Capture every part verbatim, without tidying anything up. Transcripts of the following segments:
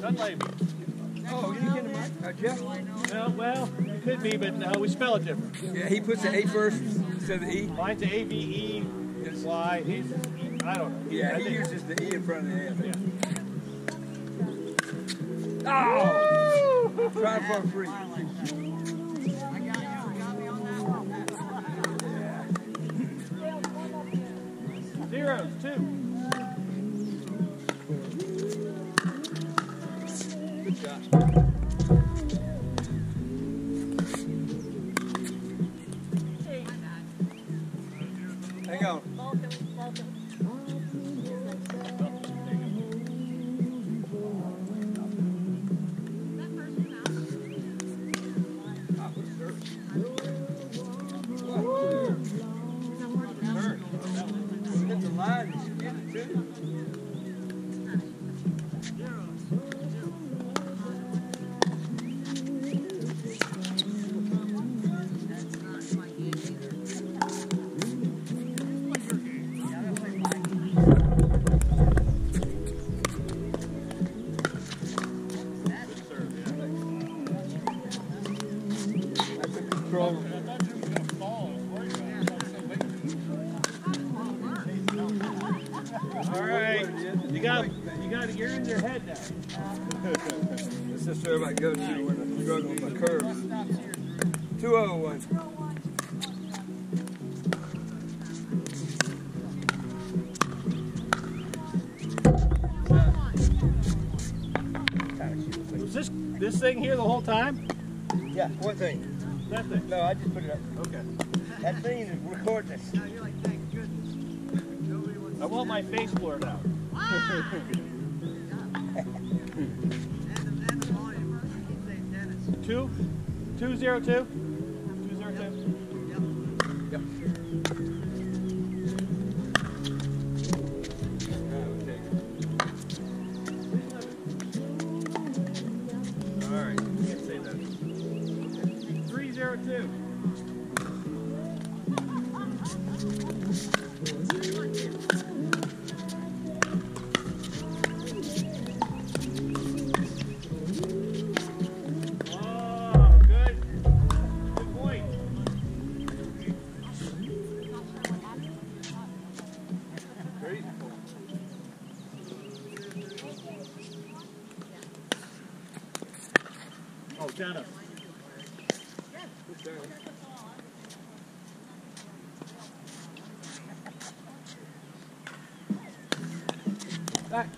Dunleavy. Oh, you get him, uh, Jeff? No, well, it could be, but no, we spell it different. Yeah, he puts the A first instead of the E. Mine's a A V E Y. His is E. I don't know. Yeah, I he think- uses the E in front of the A. Yeah. Oh! Try for a free. Zeros, two. Good shot. Hang on. Hit the line, you should get it too. That's a control. All right. You got, you got, you're in your head now. That's just where everybody goes to when I'm struggling with my curves. two oh one. Was this this thing here the whole time? Yeah, one thing. That thing. No, I just put it up. Okay. That thing is recording us. I want my face blurred out. Two, two zero two, two zero two. Yep. All right, can't say that. Three zero two. Oh, good. Good point. Very cool. Oh, Jenna. Good turn. Back.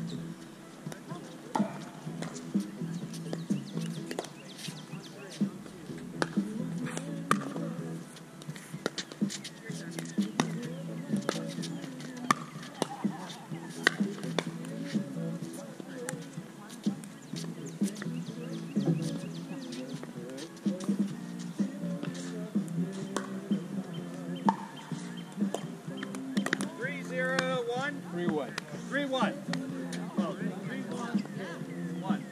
Three zero one. Three one. Three one. Oh, three one one.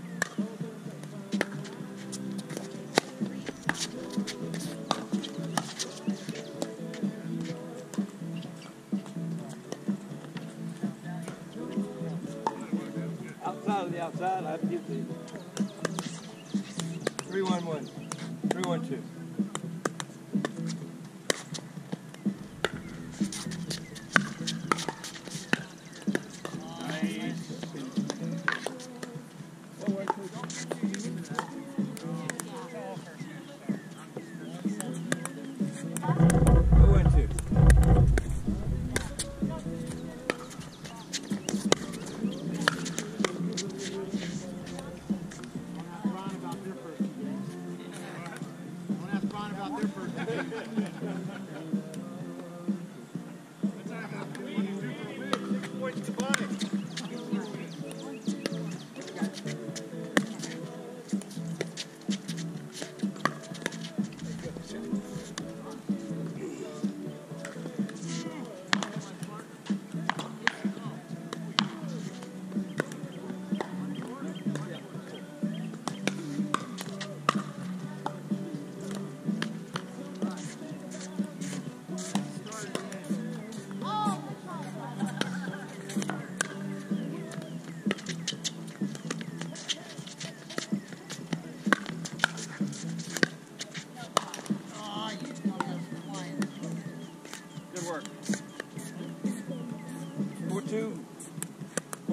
Outside of the outside, I have to give the three one one. Three one two. One two. Ron about their first game. Don't have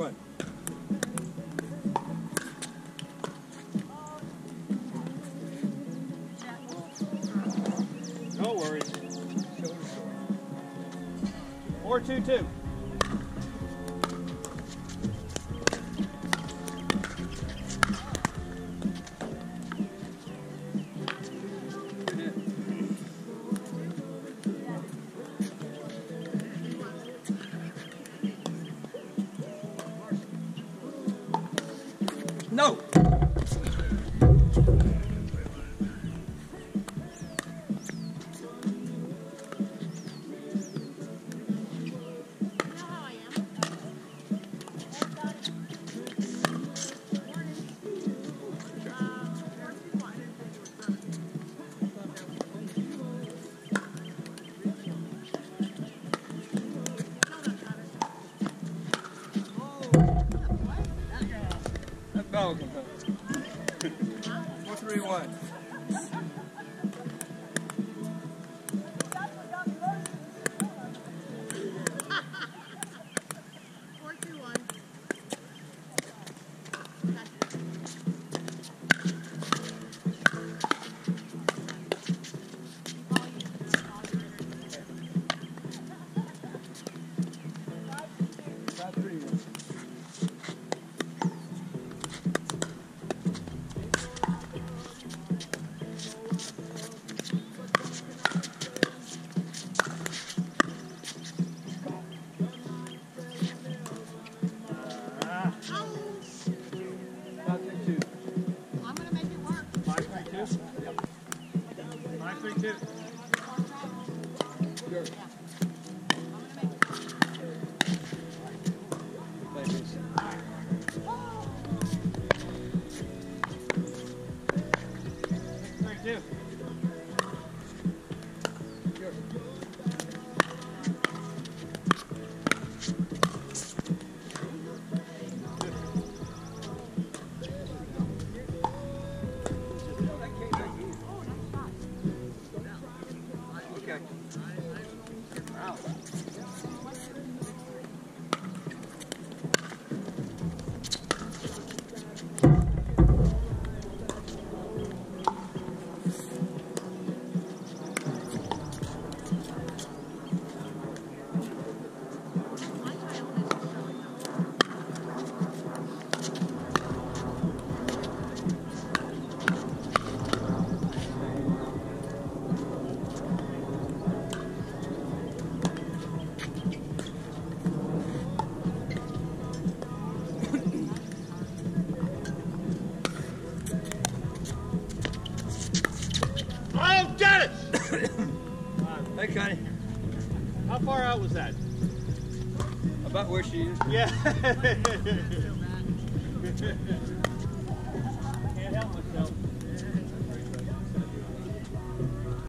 one. No worries. Four, two, two. No. That ball can come. Four, three, one. Four, two, one. Five, three, one. Five, three, two. I'm gonna make it work. Five, three, two. Yep. Five, three, two. Sure. Play this. Three, two. Sure. Okay. Wow. Oh, got it! Hey, Connie. How far out was that? About where she is. Yeah.